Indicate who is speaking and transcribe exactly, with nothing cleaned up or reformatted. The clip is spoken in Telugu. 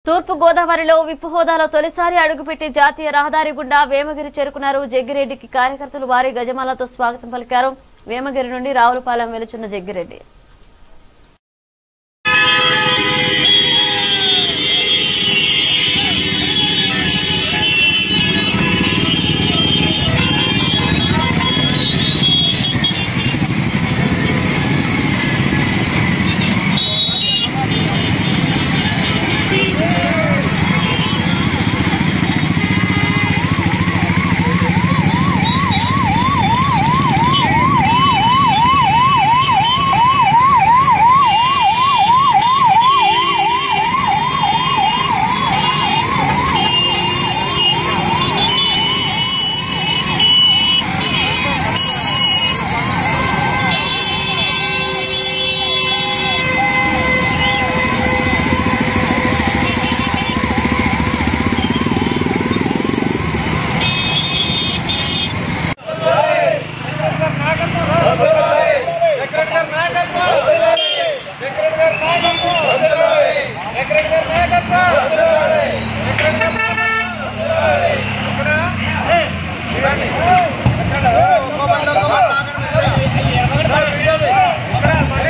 Speaker 1: తూర్పు గోదావరిలో విప్ హోదాలో తొలిసారి అడుగుపెట్టి జాతీయ రహదారి గుండా వేమగిరి చేరుకున్నారు జగ్గిరెడ్డికి కార్యకర్తలు వారి గజమాలతో స్వాగతం పలికారు. వేమగిరి నుండి రావులపాలెం వెలుచున్న జగ్గిరెడ్డి